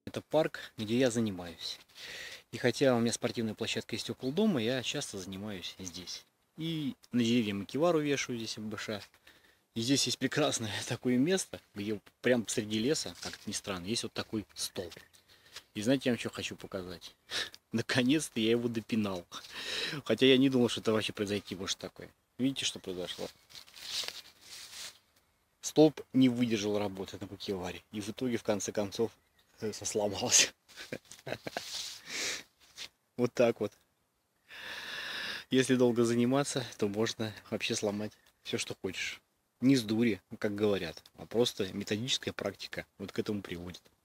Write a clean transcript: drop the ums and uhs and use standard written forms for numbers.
Это парк, где я занимаюсь. И хотя у меня спортивная площадка есть около дома, я часто занимаюсь здесь. И на деревья макивару вешаю здесь МБШ. И здесь есть прекрасное такое место, где прям среди леса, как это ни странно, есть вот такой столб. И знаете, я вам что хочу показать? Наконец-то я его допинал. Хотя я не думал, что это вообще произойти может такое. Видите, что произошло? Столб не выдержал работы на макеваре. И в итоге, в конце концов, сломался. Вот так вот. Если долго заниматься, то можно вообще сломать все, что хочешь. Не с дури, как говорят, а просто методическая практика вот к этому приводит.